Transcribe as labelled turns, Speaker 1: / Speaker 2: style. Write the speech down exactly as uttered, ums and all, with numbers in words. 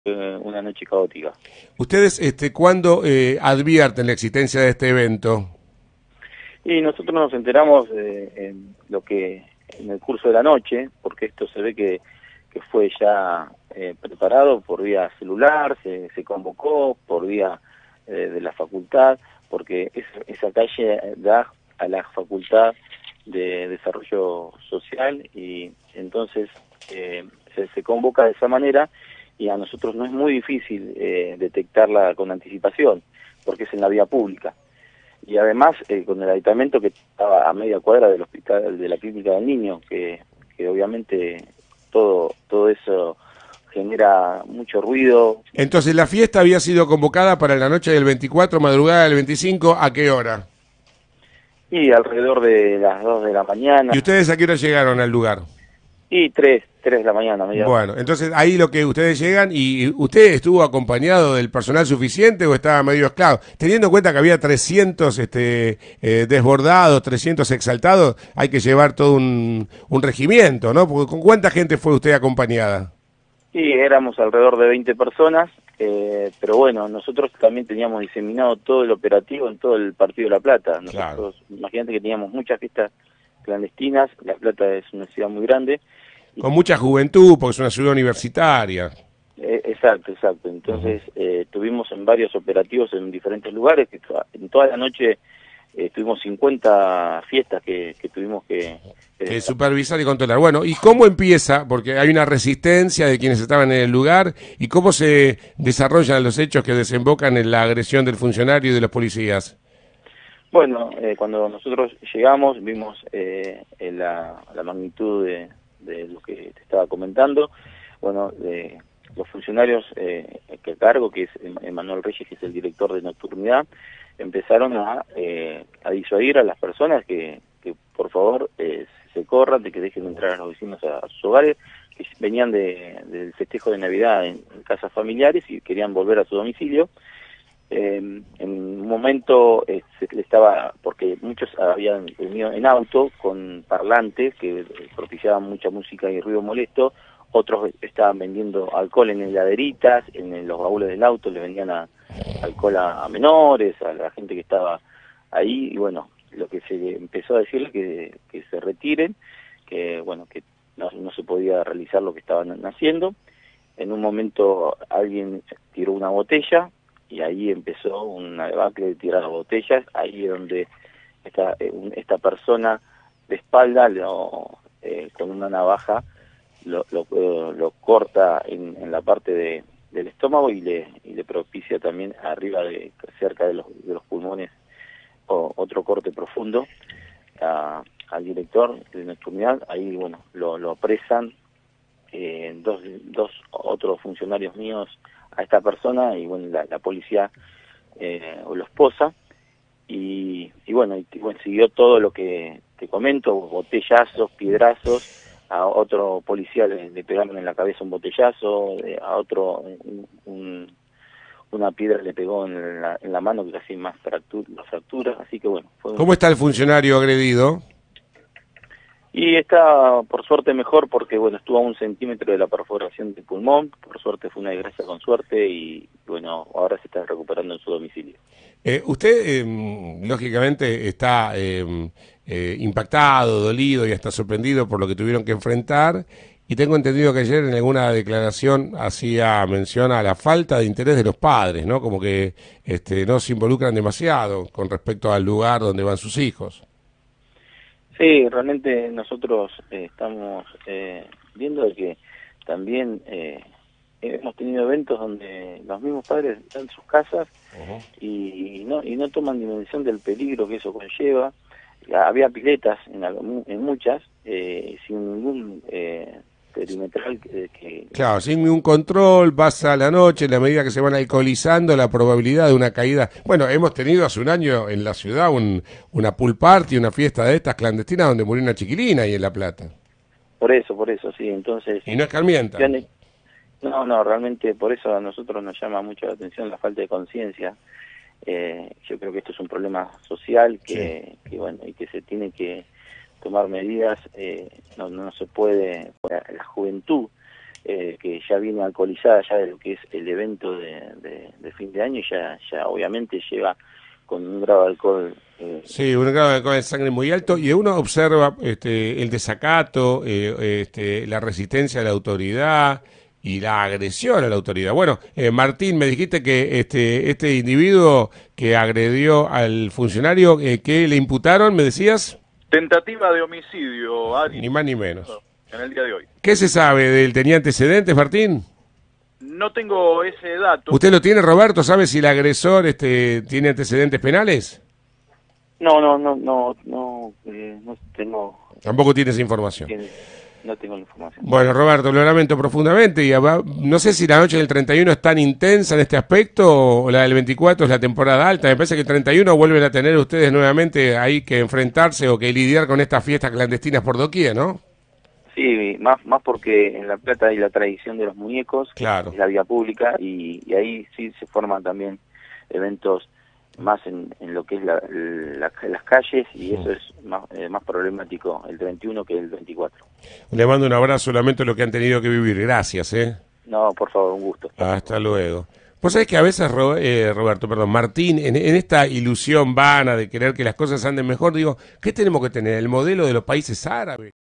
Speaker 1: eh, una noche caótica.
Speaker 2: ¿Ustedes este, cuándo eh, advierten la existencia de este evento?
Speaker 1: Y nosotros nos enteramos eh, en lo que en el curso de la noche, porque esto se ve que, que fue ya eh, preparado por vía celular, se, se convocó por vía eh, de la facultad, porque es, esa calle da a la Facultad de Desarrollo Social y entonces eh, se, se convoca de esa manera y a nosotros no es muy difícil eh, detectarla con anticipación, porque es en la vía pública. Y además eh, con el aditamento que estaba a media cuadra del hospital, de la clínica del niño, que, que obviamente todo, todo eso genera mucho ruido.
Speaker 2: Entonces, la fiesta había sido convocada para la noche del veinticuatro, madrugada del veinticinco, ¿a qué hora?
Speaker 1: Y alrededor de las dos de la
Speaker 2: ¿Y
Speaker 1: mañana,
Speaker 2: ustedes a qué hora llegaron al lugar?
Speaker 1: y tres tres de la mañana, media hora.
Speaker 2: Bueno, entonces ahí lo que ustedes llegan y usted estuvo acompañado del personal suficiente o estaba medio esclavo, teniendo en cuenta que había trescientos este, eh, desbordados, trescientos exaltados, hay que llevar todo un, un regimiento, ¿no? Porque ¿con cuánta gente fue usted acompañada?
Speaker 1: Y éramos alrededor de veinte personas, eh, pero bueno, nosotros también teníamos diseminado todo el operativo en todo el Partido de La Plata.
Speaker 2: Claro.
Speaker 1: Nosotros, imagínate que teníamos muchas fiestas clandestinas, La Plata es una ciudad muy grande. Y,
Speaker 2: Con mucha juventud, porque es una ciudad universitaria.
Speaker 1: eh, exacto, exacto. Entonces
Speaker 2: Uh-huh.
Speaker 1: eh, tuvimos en varios operativos en diferentes lugares, que en toda la noche eh, tuvimos cincuenta fiestas que, que tuvimos que... que
Speaker 2: Que supervisar y controlar. Bueno, ¿y cómo empieza? Porque hay una resistencia de quienes estaban en el lugar. ¿Y cómo se desarrollan los hechos que desembocan en la agresión del funcionario y de los policías?
Speaker 1: Bueno, eh, cuando nosotros llegamos vimos eh, la, la magnitud de, de lo que te estaba comentando. Bueno, eh, los funcionarios eh, que a cargo, que es Emanuel Reyes, que es el director de nocturnidad, empezaron a, eh, a disuadir a las personas que, que por favor eh, se corran, de que dejen entrar a los vecinos a, a sus hogares, que venían de, del festejo de Navidad en, en casas familiares y querían volver a su domicilio. Eh, en un momento eh, se le estaba, porque muchos habían venido en auto con parlantes que propiciaban mucha música y ruido molesto, otros estaban vendiendo alcohol en heladeritas, en los baúles del auto le vendían a, alcohol a, a menores, a la gente que estaba ahí, y bueno, lo que se empezó a decirle que, que se retiren, que bueno, que no, no se podía realizar lo que estaban haciendo. En un momento alguien tiró una botella, y ahí empezó una debacle de tirar botellas, ahí es donde esta, eh, esta persona de espalda, lo, eh, con una navaja, lo, lo, eh, lo corta en, en la parte de, del estómago y le, y le propicia también arriba, de cerca de los, de los pulmones, o, otro corte profundo a, al director de nocturnidad. Ahí, bueno, lo, lo apresan eh, dos, dos otros funcionarios míos a esta persona y bueno, la, la policía eh, lo esposa y, y bueno, y, bueno, siguió todo lo que te comento, botellazos, piedrazos, a otro policía le, le pegaron en la cabeza un botellazo, a otro un, un, una piedra le pegó en la, en la mano que casi más fractura, fractura, así que bueno, fue un...
Speaker 2: ¿Cómo está el funcionario agredido?
Speaker 1: Y está por suerte mejor porque bueno, estuvo a un centímetro de la perforación del pulmón, por suerte fue una desgracia con suerte y bueno, ahora se está recuperando en su domicilio.
Speaker 2: Eh, usted, eh, lógicamente, está eh, eh, impactado, dolido y hasta sorprendido por lo que tuvieron que enfrentar. Y tengo entendido que ayer en alguna declaración hacía mención a la falta de interés de los padres, ¿no? Como que este, no se involucran demasiado con respecto al lugar donde van sus hijos.
Speaker 1: Sí, realmente nosotros eh, estamos eh, viendo de que también eh, hemos tenido eventos donde los mismos padres están en sus casas
Speaker 2: Uh-huh.
Speaker 1: y, y no y no toman dimensión del peligro que eso conlleva. Había piletas en, en muchas, eh, sin ningún eh, perimetral que, que...
Speaker 2: Claro, sin ningún control, pasa la noche, en la medida que se van alcoholizando, la probabilidad de una caída. Bueno, hemos tenido hace un año en la ciudad un, una pool party, una fiesta de estas clandestinas donde murió una chiquilina ahí en La Plata.
Speaker 1: Por eso, por eso, sí, entonces...
Speaker 2: Y no escarmientan.
Speaker 1: No, no, realmente por eso a nosotros nos llama mucho la atención la falta de conciencia. Eh, yo creo que esto es un problema social que, sí. que bueno, y que se tiene que tomar medidas. Eh, no, no se puede, la juventud eh, que ya viene alcoholizada ya de lo que es el evento de, de, de fin de año, y ya, ya obviamente lleva con un grado de alcohol. Eh,
Speaker 2: sí, un grado de alcohol en sangre muy alto, y uno observa este, el desacato, eh, este, la resistencia a la autoridad y la agresión a la autoridad. Bueno, eh, Martín, me dijiste que este, este individuo que agredió al funcionario, eh, ¿qué le imputaron, me decías?
Speaker 3: Tentativa de homicidio, Ari.
Speaker 2: Ni más ni menos.
Speaker 3: En el día de hoy.
Speaker 2: ¿Qué se sabe del tenía antecedentes, Martín?
Speaker 3: No tengo ese dato.
Speaker 2: ¿Usted lo tiene, Roberto? ¿Sabe si el agresor este, tiene antecedentes penales?
Speaker 1: no, no, no, no, no, eh, no tengo,
Speaker 2: Tampoco tiene esa información.
Speaker 1: tiene, no tengo la información.
Speaker 2: Bueno, Roberto, lo lamento profundamente, y aba- no sé si la noche del treinta y uno es tan intensa en este aspecto, o la del veinticuatro es la temporada alta. Me parece que el treinta y uno vuelven a tener ustedes nuevamente ahí que enfrentarse o que lidiar con estas fiestas clandestinas por doquier, ¿no?
Speaker 1: Sí, más, más porque en La Plata hay la tradición de los muñecos,
Speaker 2: Claro.
Speaker 1: es la vía pública, y, y ahí sí se forman también eventos más en, en lo que es la, la- las calles, y eso es más, eh, más problemático el treinta y uno que el veinticuatro.
Speaker 2: Le mando un abrazo, lamento lo que han tenido que vivir. Gracias, ¿eh?
Speaker 1: No, por favor, un gusto.
Speaker 2: Hasta luego. Vos sabés que a veces, Ro- eh, Roberto, perdón, Martín, en, en esta ilusión vana de querer que las cosas anden mejor, digo, ¿qué tenemos que tener? ¿El modelo de los países árabes?